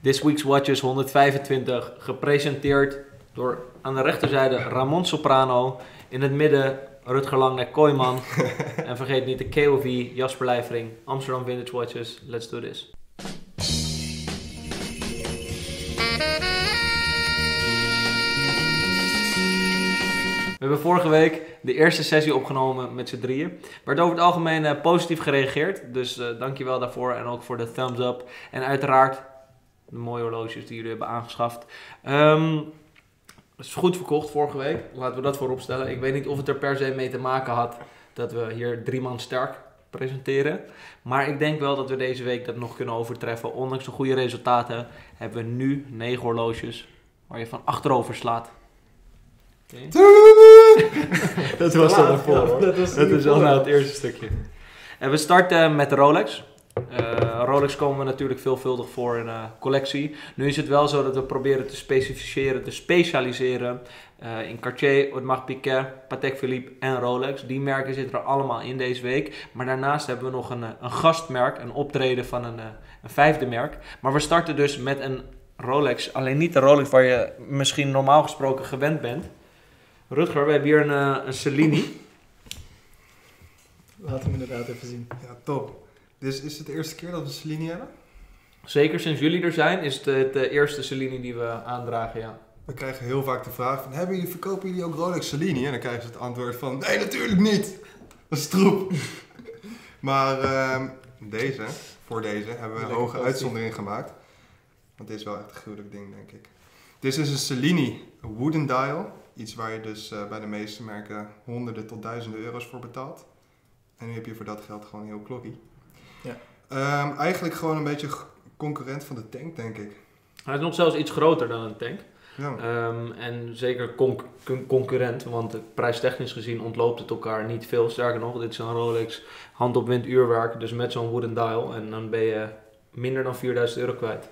This Week's Watches 125, gepresenteerd door aan de rechterzijde Ramon Soprano, in het midden Rutger Langnek Kooijman en vergeet niet de KOV Jasper Leijfering, Amsterdam Vintage Watches. Let's do this. We hebben vorige week de eerste sessie opgenomen met z'n drieën. Werd over het algemeen positief gereageerd, dus dankjewel daarvoor en ook voor de thumbs up. En uiteraard de mooie horloges die jullie hebben aangeschaft. Het is goed verkocht vorige week, laten we dat voorop stellen. Ik weet niet of het er per se mee te maken had dat we hier 3 man sterk presenteren. Maar ik denk wel dat we deze week dat nog kunnen overtreffen. Ondanks de goede resultaten hebben we nu 9 horloges waar je van achterover slaat. Okay. Dat was dan ervoor. Dat is wel nou het eerste stukje. En we starten met de Rolex. Rolex komen we natuurlijk veelvuldig voor in collectie. Nu is het wel zo dat we proberen te specificeren, te specialiseren in Cartier, Audemars Piguet, Patek Philippe en Rolex. Die merken zitten er allemaal in deze week. Maar daarnaast hebben we nog een gastmerk, een optreden van een vijfde merk. Maar we starten dus met een Rolex. Alleen niet de Rolex waar je misschien normaal gesproken gewend bent. Rutger, we hebben hier een Cellini. Laat hem inderdaad even zien. Ja, top. Dus is het de eerste keer dat we Cellini hebben? Zeker sinds jullie er zijn is het de eerste Cellini die we aandragen, ja. We krijgen heel vaak de vraag van, verkopen jullie ook Rolex Cellini? En dan krijgen ze het antwoord van, nee natuurlijk niet! Dat is troep! Maar voor deze hebben we een hoge uitzondering gemaakt. Want dit is wel echt een gruwelijk ding, denk ik. Dit is een Cellini wooden dial. Iets waar je dus bij de meeste merken honderden tot duizenden euro's voor betaalt. En nu heb je voor dat geld gewoon een heel klokkie. Ja. Eigenlijk gewoon een beetje concurrent van de tank, denk ik. Hij is nog zelfs iets groter dan een tank. Ja. En zeker concurrent, want prijstechnisch gezien ontloopt het elkaar niet veel. Sterker nog, dit is een Rolex hand op wind uurwerk, dus met zo'n wooden dial. En dan ben je minder dan 4000 euro kwijt.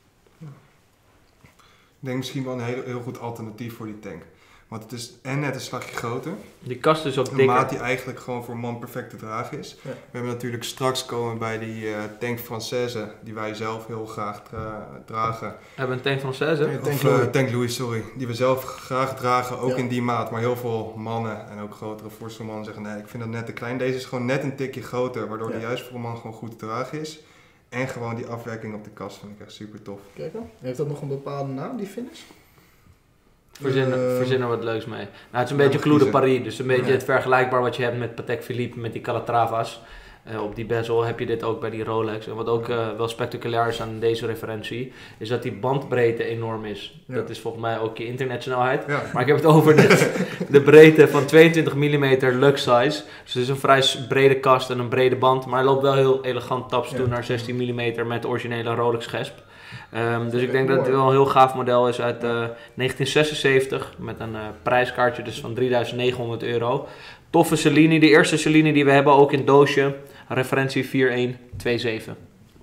Ik denk misschien wel een heel goed alternatief voor die tank. Want het is net een slagje groter. Die kast is ook dikker. Een maat die eigenlijk gewoon voor man perfect te dragen is. Ja. We hebben natuurlijk straks komen bij die tank Française, die wij zelf heel graag dragen. We hebben een tank Française? Tank Louis, sorry. Die we zelf graag dragen, ook in die maat. Maar heel veel mannen en ook grotere forse mannen zeggen, nee, ik vind dat net te klein. Deze is gewoon net een tikje groter, waardoor die juist voor een man gewoon goed te dragen is. En gewoon die afwerking op de kast vind ik echt super tof. Kijk dan. Heeft dat nog een bepaalde naam, die finish? Verzin er wat leuks mee. Nou, het is een beetje Clou de Paris, dus een beetje het vergelijkbaar wat je hebt met Patek Philippe, met die Calatravas. Op die bezel heb je dit ook bij die Rolex. En wat ook wel spectaculair is aan deze referentie, is dat die bandbreedte enorm is. Ja. Dat is volgens mij ook je internetsnelheid. Ja. Maar ik heb het over de breedte van 22 mm lux size. Dus het is een vrij brede kast en een brede band, maar hij loopt wel heel elegant taps toe naar 16 mm met de originele Rolex gesp. Dus ik denk dat het wel een heel gaaf model is uit 1976 met een prijskaartje dus van 3.900 euro. Toffe Cellini, de eerste Cellini die we hebben, ook in doosje, referentie 4127.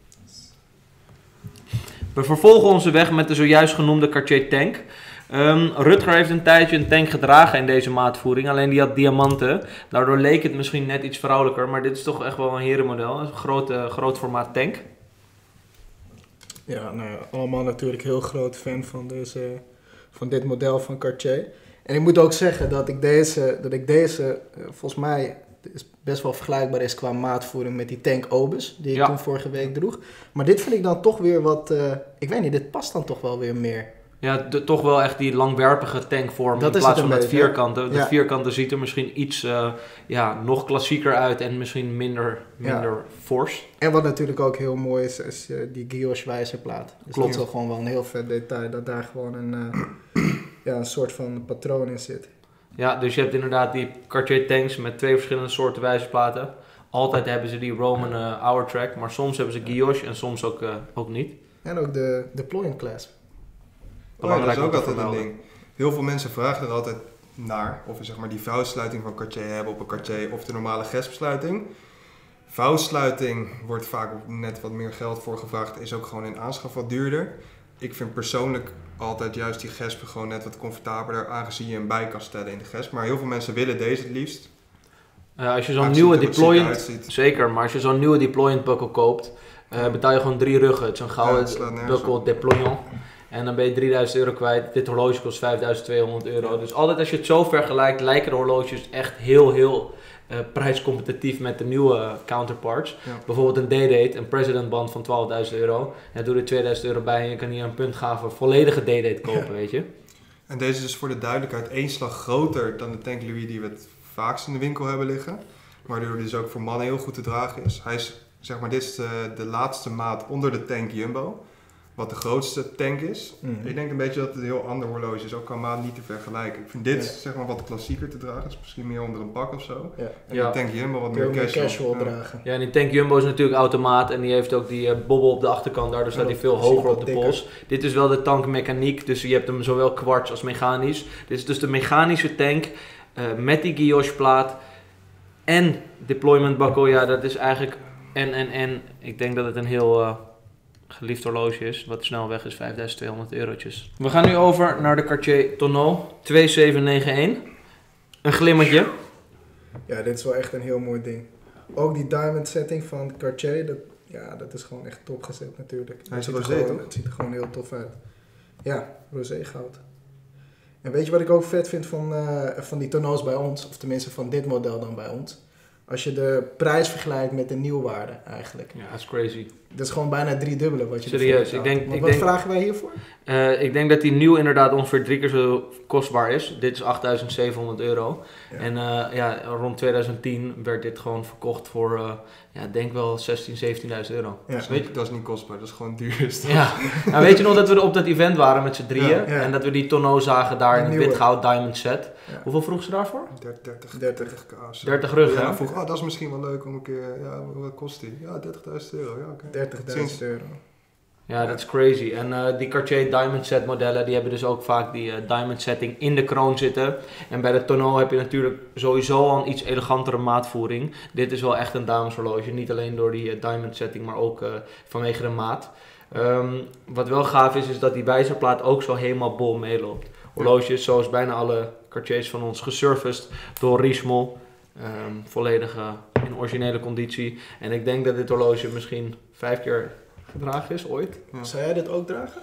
We vervolgen onze weg met de zojuist genoemde Cartier tank. Rutger heeft een tijdje een tank gedragen in deze maatvoering, alleen die had diamanten. Daardoor leek het misschien net iets vrouwelijker, maar dit is toch echt wel een herenmodel, een groot formaat tank. Ja, nou ja, allemaal natuurlijk heel groot fan van dit model van Cartier. En ik moet ook zeggen dat ik deze volgens mij best wel vergelijkbaar is qua maatvoering met die tank Obus, die ik toen vorige week droeg. Maar dit vind ik dan toch weer wat, ik weet niet, dit past dan toch wel weer meer. Ja, toch wel echt die langwerpige tankvorm in plaats van het vierkante. Het vierkante ziet er misschien iets nog klassieker uit en misschien minder fors. En wat natuurlijk ook heel mooi is die guilloche wijzerplaat. Dus klopt. Dat is gewoon wel een heel vet detail, dat daar gewoon een soort van patroon in zit. Ja, dus je hebt inderdaad die Cartier tanks met 2 verschillende soorten wijzerplaten. Altijd hebben ze die Roman hour track, maar soms hebben ze guilloche en soms ook niet. En ook de deploying clasp. Dat is ook altijd een ding. Heel veel mensen vragen er altijd naar of we zeg maar die vouwsluiting van Cartier hebben op een Cartier of de normale gespsluiting. Vouwsluiting wordt vaak net wat meer geld voor gevraagd, is ook gewoon in aanschaf wat duurder. Ik vind persoonlijk altijd juist die gespen gewoon net wat comfortabeler, aangezien je een bij kan stellen in de gesp. Maar heel veel mensen willen deze het liefst. Als je zo'n nieuwe deployant, zeker, maar als je zo'n nieuwe deployant buckle koopt, betaal je gewoon 3 ruggen. Het is een Ja, gouden het slaat nergens buckle op. deployant. En dan ben je 3000 euro kwijt. Dit horloge kost 5200 euro. Dus altijd als je het zo vergelijkt, lijken de horloges echt heel prijscompetitief met de nieuwe counterparts. Ja. Bijvoorbeeld een D-Date, een President band van 12.000 euro. Ja, doe er 2000 euro bij en je kan hier een puntgave volledige D-Date kopen, weet je. En deze is dus voor de duidelijkheid 1 slag groter dan de Tank Louis die we het vaakst in de winkel hebben liggen. Waardoor hij dus ook voor mannen heel goed te dragen is. Hij is, zeg maar, dit is de laatste maat onder de Tank Jumbo. Wat de grootste tank is. Ik denk een beetje dat het een heel ander horloge is, ook qua maat niet te vergelijken. Ik vind dit zeg maar wat klassieker te dragen, is misschien meer onder een pak of zo. Ja. En de Tank Jumbo wat meer casual. Ja. dragen. Ja, en die Tank Jumbo is natuurlijk automaat en die heeft ook die bobbel op de achterkant, daardoor staat hij veel hoger op de pols. Dit is wel de tankmechaniek, dus je hebt hem zowel kwarts als mechanisch. Dit is dus de mechanische tank met die guilloche plaat en deployment buckle. Ja, dat is eigenlijk en. Ik denk dat het een heel geliefd horloge is, wat snel weg is, 5200 eurotjes. We gaan nu over naar de Cartier Tonneau 2791. Een glimmertje. Ja, dit is wel echt een heel mooi ding. Ook die diamond setting van Cartier, dat is gewoon echt top gezet natuurlijk. Hij is Het rosé, toch? Het ziet er gewoon heel tof uit. Ja, rosé goud. En weet je wat ik ook vet vind van die tonneaus bij ons, of tenminste van dit model dan bij ons? Als je de prijs vergelijkt met de nieuwwaarde eigenlijk. Ja, dat is crazy. Dat is gewoon bijna 3-dubbele wat je Serieus, ervoor betaalt. ik Wat denk- vragen wij hiervoor? Ik denk dat die nieuw inderdaad ongeveer 3 keer zo kostbaar is. Dit is 8700 euro. Ja. En rond 2010 werd dit gewoon verkocht voor, denk wel 16.000, 17.000 euro. Ja. Dat is niet kostbaar, dat is gewoon duur. Ja, nou, weet je nog dat we op dat event waren met z'n drieën? Ja. En dat we die tonneau zagen daar Die in het nieuwe. wit-goud diamond set. Ja. Hoeveel vroeg ze daarvoor? 30k of zo. 30 rug, Ja, hè? dan vroeg dat is misschien wel leuk om een keer, wat kost die? Ja, 30.000 euro, ja oké. 30.000 euro. Ja, dat is crazy. En die Cartier Diamond Set modellen, die hebben dus ook vaak die diamond setting in de kroon zitten. En bij de tonneau heb je natuurlijk sowieso al een iets elegantere maatvoering. Dit is wel echt een dameshorloge, niet alleen door die diamond setting, maar ook vanwege de maat. Wat wel gaaf is dat die wijzerplaat ook zo helemaal bol meeloopt. Horloges zoals bijna alle Cartiers van ons gesurfaced door Richemont. Volledig in originele conditie. En ik denk dat dit horloge misschien 5 keer gedragen is ooit. Ja. Zou jij dit ook dragen?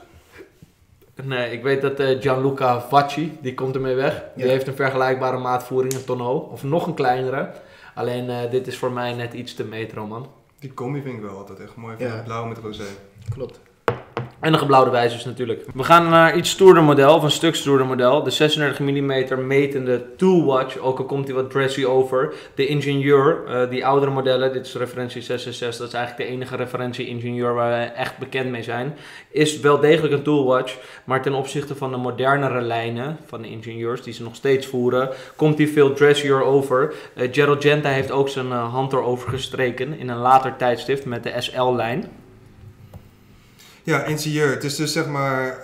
Nee, ik weet dat Gianluca Vacci, die komt ermee weg. Die Ja. heeft een vergelijkbare maatvoering, een tonneau. Of nog een kleinere. Alleen dit is voor mij net iets te metro, man. Die combi vind ik wel altijd echt mooi, van Ja. blauw met rosé. Klopt. En de geblauwde wijzers natuurlijk. We gaan naar iets stoerder model, of een stuk stoerder model. De 36 mm metende Toolwatch, ook al komt die wat dressy over. De Ingenieur, die oudere modellen, dit is referentie 666, dat is eigenlijk de enige referentie Ingenieur waar we echt bekend mee zijn. Is wel degelijk een Toolwatch, maar ten opzichte van de modernere lijnen van de Ingenieurs, die ze nog steeds voeren, komt die veel dressier over. Gerald Genta heeft ook zijn hand erover gestreken in een later tijdstip met de SL-lijn. Ja, ingenieur. Het is dus zeg maar,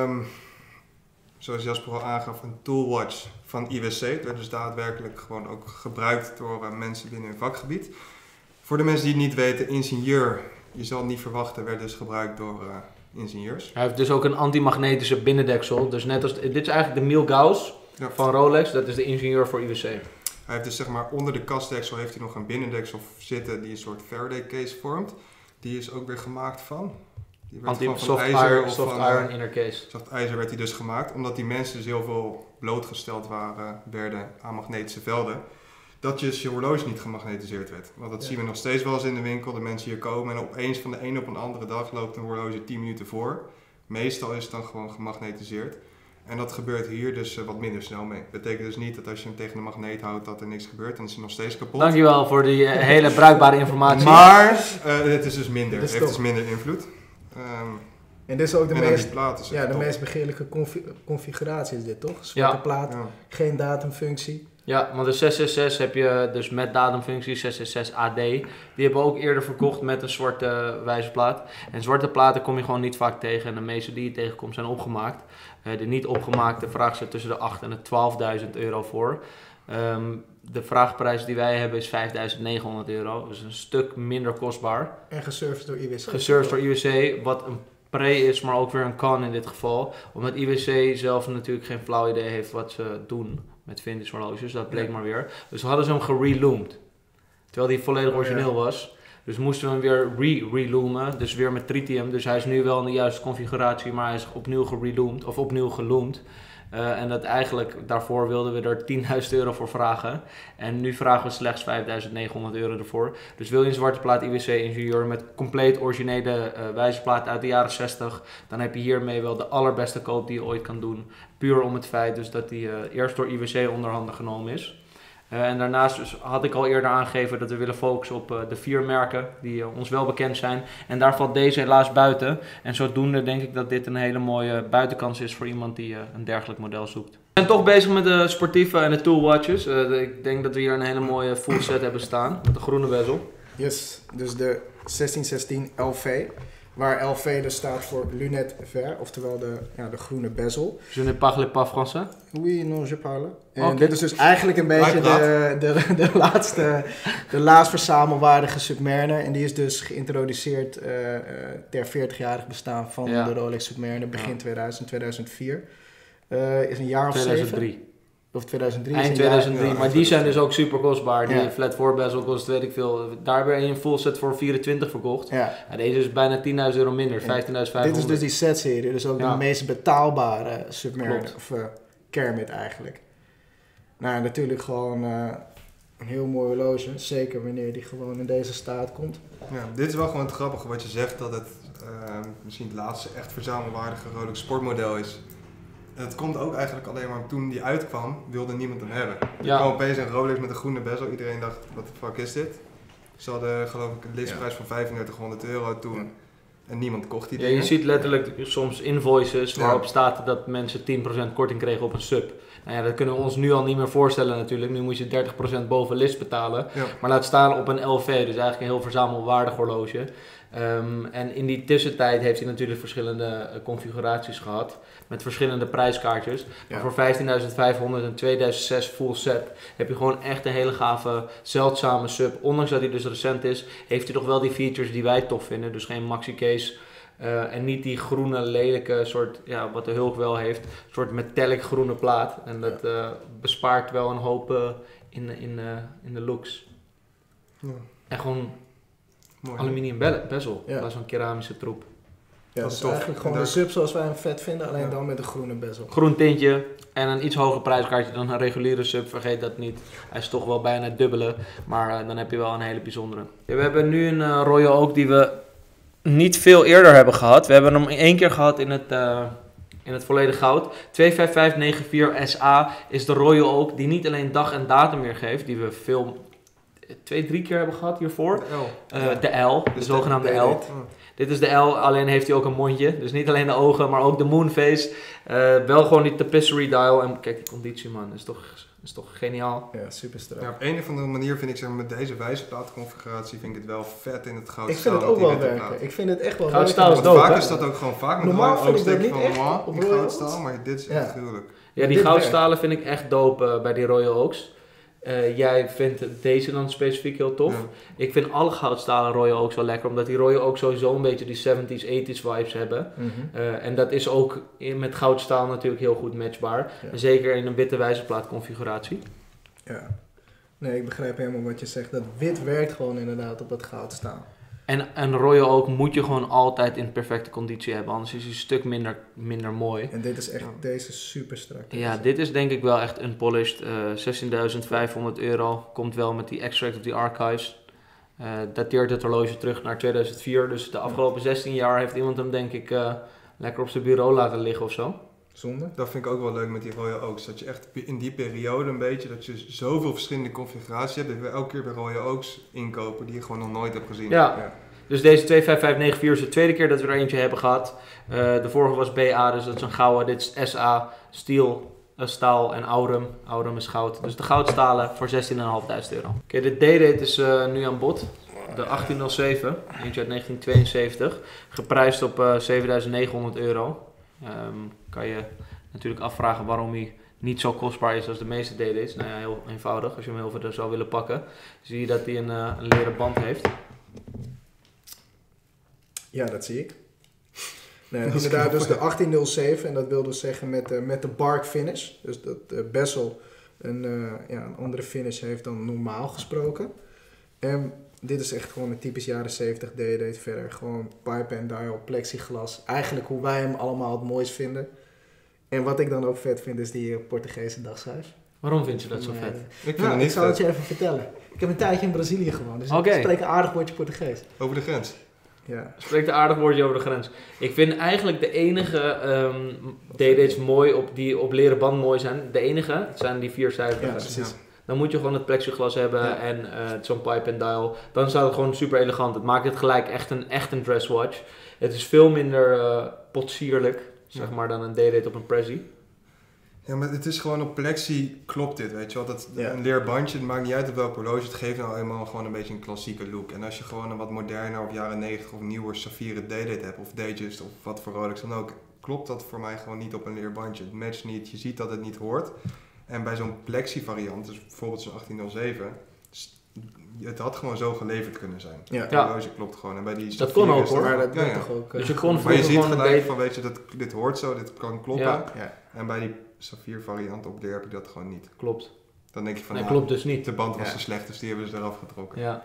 zoals Jasper al aangaf, een toolwatch van IWC. Het werd dus daadwerkelijk gewoon ook gebruikt door mensen binnen hun vakgebied. Voor de mensen die het niet weten, ingenieur, je zal het niet verwachten, werd dus gebruikt door ingenieurs. Hij heeft dus ook een antimagnetische binnendeksel. Dus net als, dit is eigenlijk de Milgauss Ja. van Rolex. Dat is de Ingenieur voor IWC. Hij heeft dus zeg maar onder de kastdeksel heeft hij nog een binnendeksel zitten die een soort Faraday case vormt. Die is ook weer gemaakt van... Die werd gewoon van Soft ijzer of soft van, iron inner case. zacht ijzer werd hij dus gemaakt, omdat die mensen dus heel veel blootgesteld werden aan magnetische velden. Dat je horloge niet gemagnetiseerd werd. Want dat zien we nog steeds wel eens in de winkel. De mensen hier komen en opeens van de een op een andere dag loopt een horloge 10 minuten voor. Meestal is het dan gewoon gemagnetiseerd. En dat gebeurt hier dus wat minder snel mee. Dat betekent dus niet dat als je hem tegen de magneet houdt dat er niks gebeurt. Dan is hij nog steeds kapot. Dankjewel voor die hele bruikbare informatie. Maar het is dus minder. Dat is Het heeft top. dus minder invloed. En dit is ook de En dan die meest, platen zijn ja, de top. meest begeerlijke configuratie is dit toch? Zwarte Ja. plaat, Ja. geen datumfunctie. Ja, want de 666 heb je dus met datumfunctie, 666 AD. Die hebben we ook eerder verkocht met een zwarte wijzerplaat. En zwarte platen kom je gewoon niet vaak tegen. En de meeste die je tegenkomt zijn opgemaakt. De niet opgemaakte vraag ze tussen de 8.000 en de 12.000 euro voor. De vraagprijs die wij hebben is 5.900 euro. Dus een stuk minder kostbaar. En gesurfd door IWC. Gesurfd door IWC, wat een pre is, maar ook weer een con in dit geval. Omdat IWC zelf natuurlijk geen flauw idee heeft wat ze doen met vintage horloges. Dat bleek Ja. maar weer. Dus hadden ze hem gereloomed. Terwijl die volledig Oh, origineel ja. was. Dus moesten we hem weer reloomen, dus weer met tritium. Dus hij is nu wel in de juiste configuratie, maar hij is opnieuw gereloomd of opnieuw geloomd. En dat eigenlijk, daarvoor wilden we er €10.000 voor vragen. En nu vragen we slechts €5.900 ervoor. Dus wil je een zwarte plaat IWC-ingenieur met compleet originele wijzerplaat uit de jaren 60, dan heb je hiermee wel de allerbeste koop die je ooit kan doen. Puur om het feit dus dat die eerst door IWC onder handen genomen is. En daarnaast dus had ik al eerder aangegeven dat we willen focussen op de 4 merken die ons wel bekend zijn. En daar valt deze helaas buiten. En zodoende denk ik dat dit een hele mooie buitenkans is voor iemand die een dergelijk model zoekt. We zijn toch bezig met de sportieve en de toolwatches. Ik denk dat we hier een hele mooie full set hebben staan met de groene bezel. Yes, dus de 1616 LV. Waar LV dus staat voor Lunette Vert, oftewel de groene bezel. Je ne parle pas français? Oui, non, je parle. En Okay. dit is dus eigenlijk een beetje de laatst verzamelwaardige Submariner. En die is dus geïntroduceerd ter 40-jarig bestaan van de Rolex Submariner begin 2004. Is een jaar of 2003. Of 2003. Eind 2003, maar die zijn dus ook super kostbaar. Die flat 4 bezel kost weet ik veel. Daar heb je een full set voor 24 verkocht. Ja, deze is bijna €10.000 minder, €15.500. Dit is dus die set-serie, dus ook de meest betaalbare Submariner, of Kermit eigenlijk. Nou, natuurlijk gewoon een heel mooi horloge, zeker wanneer die gewoon in deze staat komt. Ja, dit is wel gewoon het grappige wat je zegt, dat het misschien het laatste echt verzamelwaardige Rolex sportmodel is. En het komt ook eigenlijk alleen maar toen die uitkwam, wilde niemand hem hebben. Er kwam opeens een Rolex met een groene bezel, iedereen dacht, wat de fuck is dit? Ze hadden geloof ik een listprijs van €3500 toen. En niemand kocht die dingen. Je ziet letterlijk soms invoices waarop staat dat mensen 10% korting kregen op een sub. Nou ja, dat kunnen we ons nu al niet meer voorstellen natuurlijk. Nu moet je 30% boven list betalen. Ja. Maar laat staan op een LV, dus eigenlijk een heel verzamelwaardig horloge. En in die tussentijd heeft hij natuurlijk verschillende configuraties gehad. Met verschillende prijskaartjes. Maar voor €15.500 en 2006 full set heb je gewoon echt een hele gave, zeldzame sub. Ondanks dat hij dus recent is, heeft hij toch wel die features die wij tof vinden. Dus geen maxi case. En niet die groene lelijke soort, wat de Hulk wel heeft, soort metallic groene plaat. En dat bespaart wel een hoop in de looks. Ja. En gewoon mooi, aluminium bezel, in plaats van keramische troep. Ja, dat is eigenlijk gewoon de sub zoals wij hem vet vinden, alleen dan met een groene bezel. Groen tintje en een iets hoger prijskaartje dan een reguliere sub, vergeet dat niet. Hij is toch wel bijna het dubbele, maar dan heb je wel een hele bijzondere. Ja, we hebben nu een Royal Oak die we niet veel eerder hebben gehad. We hebben hem 1 keer gehad in het volledig goud. 25594 SA is de Royal Oak die niet alleen dag en datum weer geeft, die we veel 2-3 keer hebben gehad hiervoor. De L, de zogenaamde L. Dit is de L, alleen heeft hij ook een mondje. Dus niet alleen de ogen, maar ook de moonface. Wel gewoon die tapisserie dial. En kijk, die conditie man, is toch geniaal. Ja, super strak. Ja, op een of andere manier vind ik, zeg maar, met deze wijzerplaatconfiguratie vind ik het wel vet in het goud. Ik vind het ook wel werken. Ik vind het echt wel goudstaal is dope. Vaak is dat ook gewoon vaak. Normaal vind ik dat niet echt op goudstaal, maar dit is echt gruwelijk. Ja, die goudstalen vind ik echt dope bij die Royal Oaks. Jij vindt deze dan specifiek heel tof. Ja. Ik vind alle goudstalen Royal Oaks wel lekker, omdat die Royal Oaks sowieso een beetje die 70s, 80s vibes hebben. En dat is ook met goudstaal natuurlijk heel goed matchbaar. Ja. Zeker in een witte wijzerplaat configuratie. Ja, nee, ik begrijp helemaal wat je zegt. Dat wit werkt gewoon inderdaad op dat goudstaal. En een Royal Oak moet je gewoon altijd in perfecte conditie hebben, anders is hij een stuk minder mooi. En dit is echt, deze is super strak. Ja, dit is denk ik wel echt unpolished. €16.500 komt wel met die extract of the archives. Dateert het horloge terug naar 2004, dus de afgelopen 16 jaar heeft iemand hem denk ik lekker op zijn bureau laten liggen of zo. Zonde. Dat vind ik ook wel leuk met die Royal Oaks. Dat je echt in die periode een beetje, dat je zoveel verschillende configuraties hebt. Dat we elke keer bij Royal Oaks inkopen die je gewoon nog nooit hebt gezien. Ja. Dus deze 25594 is de tweede keer dat we er eentje hebben gehad. De vorige was BA, dus dat is een gouden. Dit is SA, staal en aurum. Aurum is goud. Dus de goudstalen voor €16.500. Oké, de D-date is nu aan bod. De 1807, eentje uit 1972. Geprijsd op €7.900. Kan je natuurlijk afvragen waarom hij niet zo kostbaar is als de meeste D-dates. Nou ja, heel eenvoudig. Als je hem heel veel zou willen pakken, zie je dat hij een leren band heeft. Ja, dat zie ik. Nee, inderdaad, dus de 1807 en dat wil dus zeggen met de bark finish. Dus dat bezel een andere finish heeft dan normaal gesproken. Dit is echt gewoon een typisch jaren 70 date verder. Gewoon pipe and dial, plexiglas. Eigenlijk hoe wij hem allemaal het mooist vinden. En wat ik dan ook vet vind is die Portugese dagschuif. Waarom vind je dat zo vet? Ik vind het niet ik zal het vet. je even vertellen. Ik heb een tijdje in Brazilië gewoond, dus Oké. ik spreek een aardig woordje Portugees. Over de grens. Ja. Spreekt een aardig woordje over de grens. Ik vind eigenlijk de enige dates mooi die op leren band mooi zijn. De enige, het zijn die 4 cijfers. Ja, precies. Dan moet je gewoon het plexiglas hebben Ja. en zo'n pipe and dial. Dan staat het gewoon super elegant. Het maakt het gelijk echt een dresswatch. Het is veel minder potsierlijk, zeg maar, dan een date op een Prezi. Ja, maar het is gewoon op plexi klopt dit, weet je wel. Ja. Een leerbandje, het maakt niet uit op welk horloge, het geeft nou eenmaal gewoon een beetje een klassieke look. En als je gewoon een wat moderner of jaren 90 of nieuwer saffieren D-Date hebt, of Datejust of wat voor Rolex dan ook, klopt dat voor mij gewoon niet op een leerbandje. Het matcht niet, je ziet dat het niet hoort. En bij zo'n plexi variant, dus bijvoorbeeld zo'n 1807, het had gewoon zo geleverd kunnen zijn. Ja. Het horloge klopt gewoon. En bij die Dat kon ook, hoor. Maar dat Ja, wordt ja. toch ook... Dus je kon Maar je vroeger ziet gewoon een gelijk date... van, weet je, dit hoort zo, dit kan kloppen. Ja. Ja. En bij die saffier variant op leer heb ik dat gewoon niet. Klopt. Dan denk je van, Nee, nou, klopt dus niet. de band was Ja. te slecht, dus die hebben ze eraf getrokken. Ja.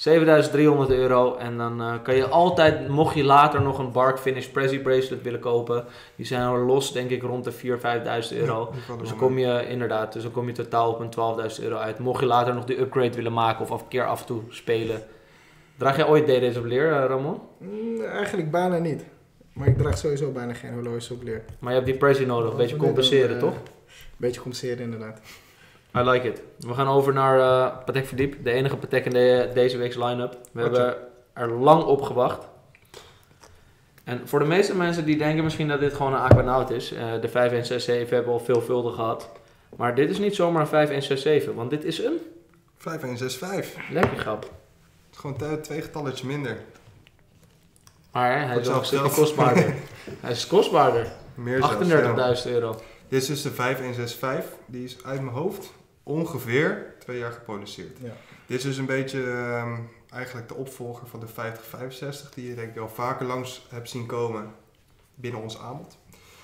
€7.300 en dan kan je altijd, mocht je later nog een Bark Finish Prezi bracelet willen kopen, die zijn al los denk ik rond de €4.000, €5.000. Dus dan kom je inderdaad, dus dan kom je totaal op een €12.000 uit. Mocht je later nog die upgrade willen maken of af en toe spelen. Draag jij ooit DD's op leer, Ramon? Eigenlijk bijna niet. Maar ik draag sowieso bijna geen horloges op leer. Maar je hebt die Prezi nodig, een beetje compenseren toch? Een beetje compenseren inderdaad. I like it. We gaan over naar Patek Philippe, de enige Patek in deze week's line-up. We hebben er lang op gewacht. En voor de meeste mensen die denken misschien dat dit gewoon een Aquanaut is, de 5167 hebben we al veelvuldig gehad. Maar dit is niet zomaar een 5167, want dit is een 5165. lekker grap. Het is gewoon 2 getalletjes minder. Maar hij is wel een zelfs stukje geld. kostbaarder. Hij is kostbaarder. Meer zelfs, ja. €38.000. Dit is dus de 5165. Die is uit mijn hoofd ongeveer 2 jaar geproduceerd. Ja. Dit is dus een beetje eigenlijk de opvolger van de 5065. Die je denk ik wel vaker langs hebt zien komen binnen ons aanbod.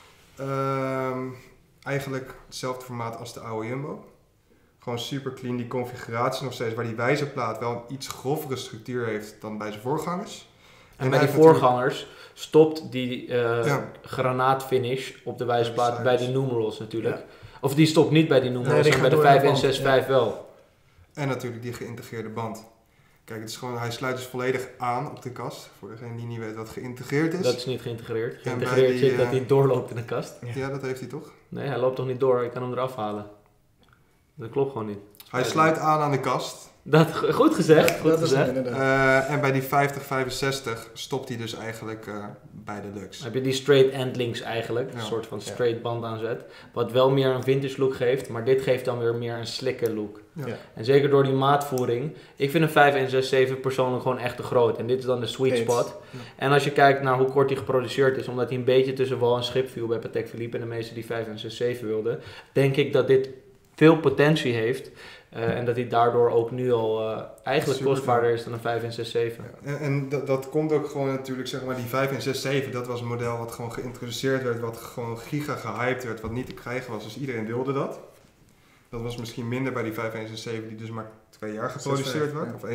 Eigenlijk hetzelfde formaat als de oude Jumbo. Gewoon super clean. Die configuratie nog steeds, waar die wijzerplaat wel een iets grovere structuur heeft dan bij zijn voorgangers. En bij hij die heeft voorgangers stopt die Ja. granaatfinish op de wijzerplaat Ja, bij die die numerals natuurlijk. Ja. Of die stopt niet bij die Nee, numerals, die en gaat bij de door in de 5165 wel. En natuurlijk die geïntegreerde band. Kijk, het is gewoon, hij sluit dus volledig aan op de kast. Voor degene die niet weet wat geïntegreerd is. Dat is niet geïntegreerd. bij Geïntegreerd die, zit dat hij doorloopt in de kast. Ja, dat heeft hij toch? Nee, hij loopt toch niet door, ik kan hem eraf halen. Dat klopt gewoon niet. Hij sluit aan de kast. Goed gezegd, goed Dat is gezegd. het inderdaad. En bij die 5065 stopt hij dus eigenlijk bij de Lux. Dan heb je die straight end links eigenlijk, een Ja. soort van straight band aanzet. Wat wel meer een vintage look geeft, maar dit geeft dan weer meer een slikke look. Ja. Ja. En zeker door die maatvoering. Ik vind een 5167 persoonlijk gewoon echt te groot. En dit is dan de sweet Eens. spot. Ja. En als je kijkt naar hoe kort hij geproduceerd is, omdat hij een beetje tussen wal en schip viel bij Patek Philippe en de meesten die 5167 wilden, denk ik dat dit veel potentie heeft. En dat hij daardoor ook nu al eigenlijk Super kostbaarder is dan een 5167. En dat komt ook gewoon natuurlijk, zeg maar, die 5167, dat was een model wat gewoon geïntroduceerd werd, wat gewoon giga gehyped werd, wat niet te krijgen was. Dus iedereen wilde dat. Dat was misschien minder bij die 5167, die dus maar 2 jaar geproduceerd werd. Ja. Of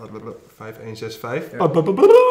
5165. Ja.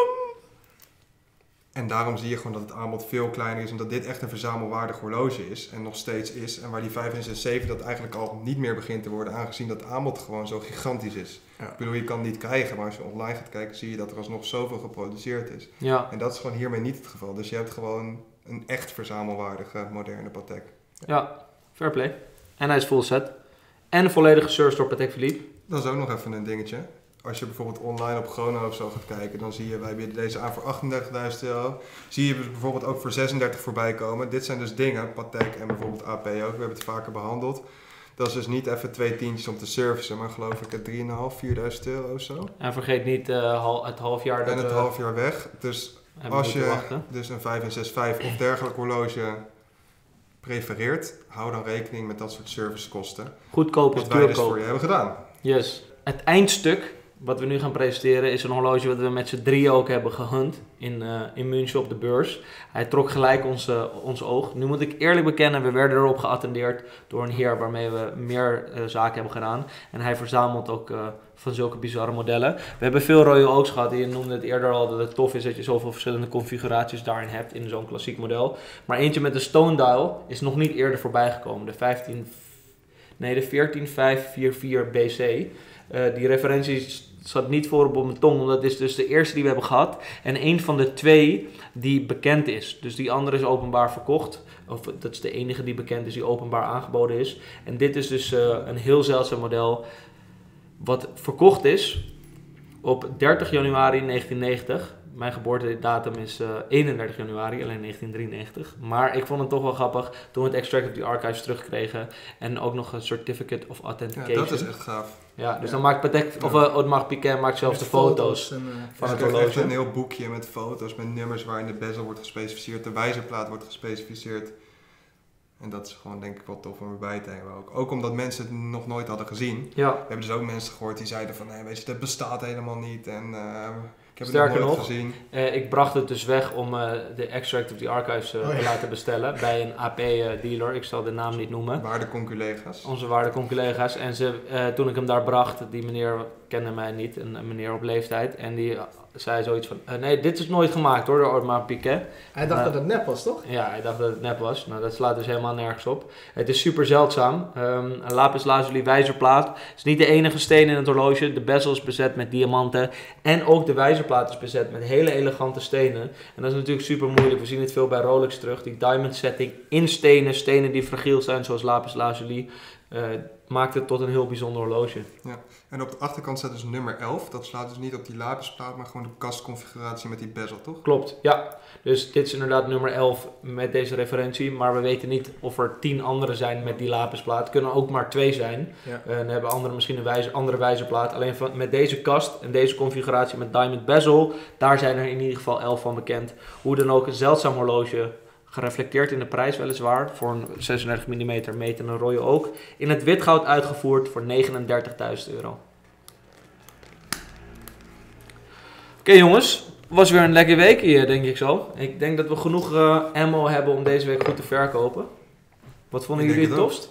En daarom zie je gewoon dat het aanbod veel kleiner is en dat dit echt een verzamelwaardig horloge is en nog steeds is. En waar die 5167 dat eigenlijk al niet meer begint te worden, aangezien dat aanbod gewoon zo gigantisch is. Ja. Ik bedoel, je kan het niet krijgen, maar als je online gaat kijken zie je dat er alsnog zoveel geproduceerd is. Ja, En dat is gewoon hiermee niet het geval. Dus je hebt gewoon een echt verzamelwaardige moderne Patek. ja, fair play. En hij is full set. En volledig gesurfd door Patek Philippe. Dat is ook nog even een dingetje. Als je bijvoorbeeld online op Chrono of zo gaat kijken, dan zie je, wij hebben deze aan voor €38.000. Zie je bijvoorbeeld ook voor 36 voorbij komen. Dit zijn dus dingen, Patek en bijvoorbeeld AP ook, we hebben het vaker behandeld. Dat is dus niet even 2 tientjes om te servicen, maar geloof ik €3.500, €4.000 of zo. En vergeet niet het half jaar dat En het we half jaar weg. Dus hebben als moeten je wachten. dus een 565 of dergelijk horloge prefereert, hou dan rekening met dat soort servicekosten. Goedkoop is Wat wij dus voor duurkoop. je hebben gedaan. Yes. Het eindstuk Wat we nu gaan presenteren is een horloge wat we met z'n drieën ook hebben gehunt in München op de beurs. Hij trok gelijk ons oog. Nu moet ik eerlijk bekennen, we werden erop geattendeerd door een heer waarmee we meer zaken hebben gedaan. En hij verzamelt ook van zulke bizarre modellen. We hebben veel Royal Oaks gehad. Je noemde het eerder al dat het tof is dat je zoveel verschillende configuraties daarin hebt in zo'n klassiek model. Maar eentje met een stone dial is nog niet eerder voorbij gekomen. De 14544 BC. Die referentie zat niet voor op mijn tong, omdat dit is dus de eerste die we hebben gehad. En een van de 2 die bekend is. Dus die andere is openbaar verkocht. Of dat is de enige die bekend is, die openbaar aangeboden is. En dit is dus een heel zeldzaam model wat verkocht is op 30 januari 1990. Mijn geboortedatum is 31 januari, alleen 1993. Maar ik vond het toch wel grappig toen we het Extract of the Archives terugkregen. En ook nog een Certificate of Authentication. Ja, dat is echt gaaf. Ja, dus dan maakt Patek, of Audemars Piguet maakt zelfs de foto's van het horloge. Echt een heel boekje met foto's, met nummers waarin de bezel wordt gespecificeerd, de wijzerplaat wordt gespecificeerd. En dat is gewoon denk ik wel tof om erbij te hebben ook. Ook omdat mensen het nog nooit hadden gezien. Ja. We hebben dus ook mensen gehoord die zeiden van, nee, weet je, dat bestaat helemaal niet. En ik heb Sterker het nog nog, nooit gezien. Ik bracht het dus weg om de Extract of the Archives te laten bestellen bij een AP-dealer. Ik zal de naam niet noemen. Waarde conculega's. Onze waarde collega's. En toen ik hem daar bracht, die meneer kende mij niet, een meneer op leeftijd. En die zei zoiets van, nee, dit is nooit gemaakt hoor, door Audemars Piguet. Hij dacht dat het nep was, toch? Ja, hij dacht dat het nep was. Nou, dat slaat dus helemaal nergens op. Het is super zeldzaam. Een lapis lazuli wijzerplaat. Het is niet de enige steen in het horloge. De bezel is bezet met diamanten. En ook de wijzerplaat is bezet met hele elegante stenen. En dat is natuurlijk super moeilijk. We zien het veel bij Rolex terug. Die diamond setting in stenen. Stenen die fragiel zijn, zoals lapis lazuli. Maakt het tot een heel bijzonder horloge. Ja. En op de achterkant staat dus nummer 11. Dat slaat dus niet op die lapisplaat, maar gewoon de kastconfiguratie met die bezel, toch? Klopt, ja. Dus dit is inderdaad nummer 11 met deze referentie. Maar we weten niet of er 10 andere zijn met die lapisplaat. Het kunnen ook maar 2 zijn. Ja. Dan hebben anderen misschien een andere wijzerplaat. Alleen met deze kast en deze configuratie met diamond bezel, daar zijn er in ieder geval 11 van bekend. Hoe dan ook, een zeldzaam horloge. Gereflecteerd in de prijs weliswaar, voor een 36 mm metende Royal Oak. In het witgoud uitgevoerd voor €39.000. Oké jongens, was weer een lekker weekje denk ik zo. Ik denk dat we genoeg ammo hebben om deze week goed te verkopen. Wat vonden jullie het tofst?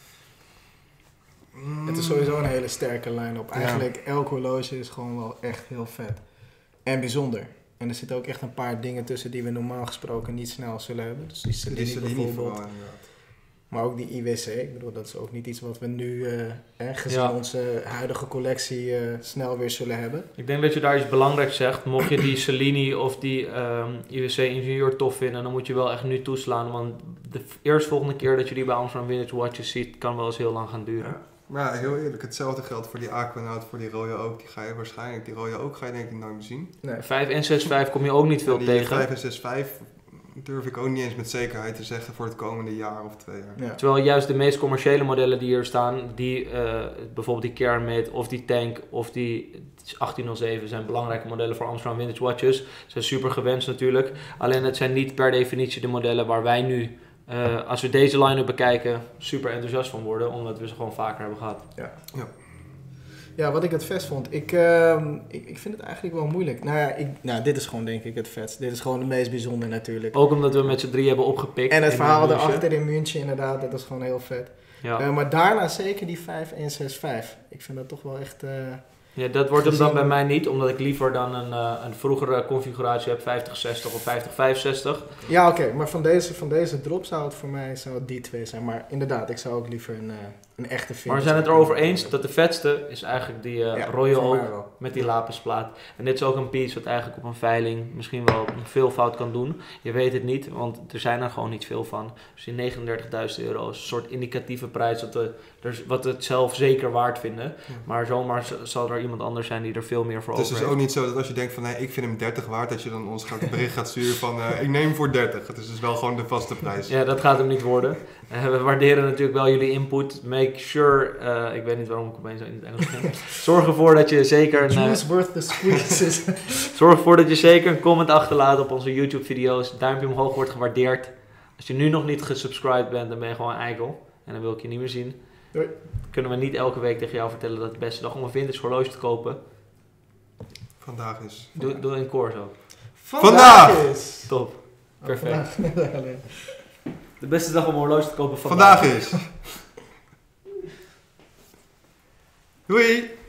Het is sowieso een hele sterke line-up. Eigenlijk elk horloge is gewoon wel echt heel vet. En bijzonder. En er zitten ook echt een paar dingen tussen die we normaal gesproken niet snel zullen hebben. Dus die Cellini bijvoorbeeld. Vooral, maar ook die IWC. Ik bedoel, dat is ook niet iets wat we nu, gezien onze huidige collectie, snel weer zullen hebben. Ik denk dat je daar iets belangrijks zegt. Mocht je die Cellini of die IWC Ingenieur tof vinden, dan moet je wel echt nu toeslaan. Want de eerstvolgende keer dat je die bij Amsterdam Vintage Watches ziet, kan wel eens heel lang gaan duren. Ja. Maar ja, heel eerlijk, hetzelfde geldt voor die Aquanaut, voor die Royal Oak. Die ga je waarschijnlijk, die Royal Oak ga je denk ik nooit meer zien. Nee. 5 en 6.5 kom je ook niet veel die tegen. 5 en 6.5 durf ik ook niet eens met zekerheid te zeggen voor het komende jaar of 2 jaar. Ja. Terwijl juist de meest commerciële modellen die hier staan, die, bijvoorbeeld die Caramate of die Tank of die 1807 zijn belangrijke modellen voor Amsterdam Vintage Watches. Ze zijn super gewenst natuurlijk. Alleen het zijn niet per definitie de modellen waar wij nu, als we deze line-up bekijken, super enthousiast van worden. Omdat we ze gewoon vaker hebben gehad. Ja, wat ik het vet vond. Ik vind het eigenlijk wel moeilijk. Nou ja, dit is gewoon denk ik het vetst. Dit is gewoon het meest bijzonder natuurlijk. Ook omdat we met z'n 3 hebben opgepikt. En het verhaal daarachter in München inderdaad, dat is gewoon heel vet. Ja. Maar daarna zeker die 5165. Ik vind dat toch wel echt... Ja, dat wordt hem dan bij mij niet, omdat ik liever dan een vroegere configuratie heb, 5060 of 5065. Ja, oké, maar van deze drop zou het die 2 zijn. Maar inderdaad, ik zou ook liever een echte vintage. Maar we zijn het erover eens dat de vetste is eigenlijk die Royal Oak met die lapisplaat. En dit is ook een piece wat eigenlijk op een veiling misschien wel veel fout kan doen. Je weet het niet, want er zijn er gewoon niet veel van. Dus die €39.000 is een soort indicatieve prijs wat we het zelf zeker waard vinden. Ja. Maar zomaar zal er iemand anders zijn die er veel meer voor over heeft. Het is dus ook niet zo dat als je denkt van nee, ik vind hem 30 waard, dat je dan ons een bericht gaat sturen van ik neem hem voor 30. Het is dus wel gewoon de vaste prijs. Ja, dat gaat hem niet worden. We waarderen natuurlijk wel jullie input. Make sure, ik weet niet waarom ik opeens in het Engels ging. Zorg ervoor dat je zeker worth the squeeze. Zorg ervoor dat je zeker een comment achterlaat op onze YouTube video's. Duimpje omhoog wordt gewaardeerd. Als je nu nog niet gesubscribed bent, dan ben je gewoon een eikel. En dan wil ik je niet meer zien. Doei. Kunnen we niet elke week tegen jou vertellen dat het de beste dag om een vintage horloge te kopen Vandaag is. Doe in koor zo. Vandaag is... Top. Perfect. Vandaag. Alleen. De beste dag om een horloge te kopen Vandaag is. Doei!